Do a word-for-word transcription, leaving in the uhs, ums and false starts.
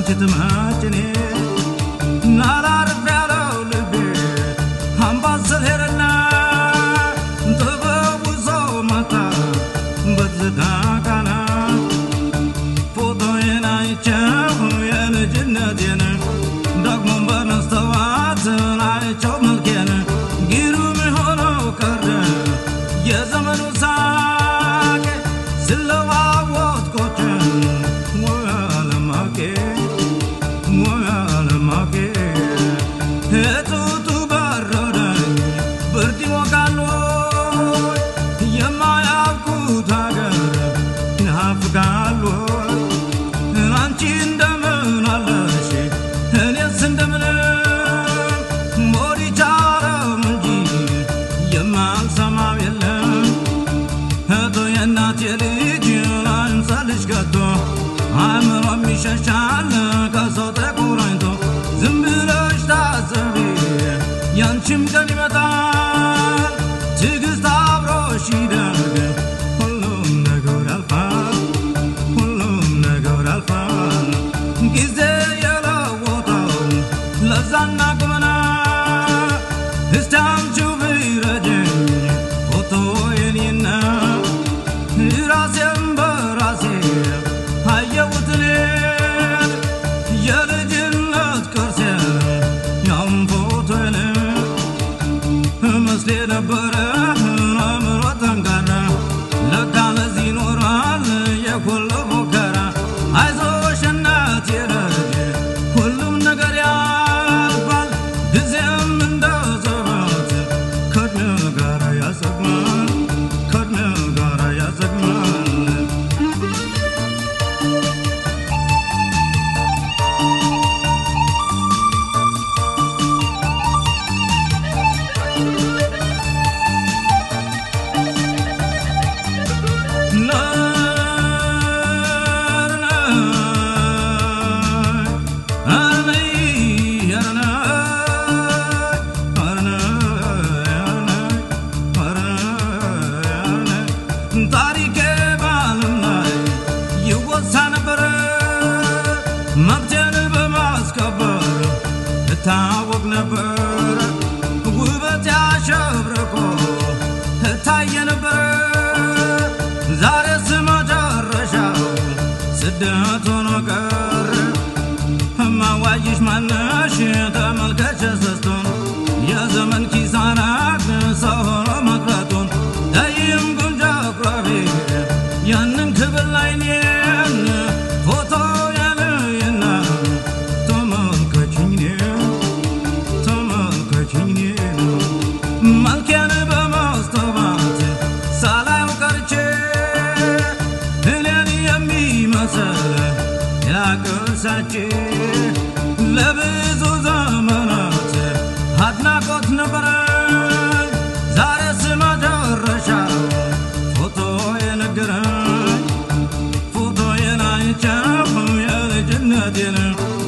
አንቺ ትመጭኔ ናላርፍ ያለው ልቤ አምባሰል ሄደና ጥበቡ ሰው መጣ በትዝታ ቃና ፎቶዬን አይቼው የልጅነቴን ደግሞም በመስተዋት አይቼው መልኬን ግሩም ሆነው ቀረ የዘመኑ ሳቅ ስለዋወት ቆጨን ወያለማቄ ወያለማቄ እጡቱ በረደኝ ብርድ ይሞቃል የማያውቁት ሀገር ይናፍቃል አንቺ እንደምን አለሽ እኔስ እንደምን ሞሪቻረም እንጂ የማልሰማው የለም እቶ የእናቴ ልጅ ላይምሰልሽ ከቶ አእምሮም ይሸሻል ከሰው ተቆራኝቶ ዝም ብለሽ ታዘቢ ያንቺም ቀን ይመጣል ትዕግስት አብሮሽ ይደግ ሁሉም ነገር ያልፋል ሁሉም ነገር ያልፋል ጊዜ የለወጠው ለዛና ቁመና እስቲ አንቺው ቢረጅኝ ፎቶዬን ራሴን በራሴ አየሁት እኔን የልጅነት ቅርሴን ያም ፎቶዬን መስሌ ነበረ አእምሮ ጠንካራ ለካ ለዚህ ኖሯል የሁሉ ሙከራ አይዞሽ እናቴ ልጅ ሁሉም ነገር ያልፋል ጊዜም እንደ ዘበት ከዕድሜ ጋር ያሰግማል ከዕድሜ ጋር ያሰግማል ታሪኬ በዓለም ላይ ይወሳ ነበረ መብቴን በማስከበር እታወቅ ነበረ ውበት ያሸብርቆ እታየ ነበረ ዛሬስ መጨረሻው ስደት ሆኖ ቀረ እማዋይሽ ማነሽ ተመልከች ሰስቶን የዘመን ኪሳራት ሰው ሆኖ መቅረቱን ዳይም ጉንጃ አቁራቢ ያንን ክብል ላይኔን ፎቶ ያለየና ተመልከችኝ ተመልከችኝ መልኬን በማስተባት ሳላየው ቀርቼ እኔን የሚመስል ያቅርሳቼ ለብዙ ዘመናት አድናቆት ነበረ ዛሬስ መጨረሻው ፎቶዬን ነገረኝ ፎቶዬን አይቼው የልጅነቴን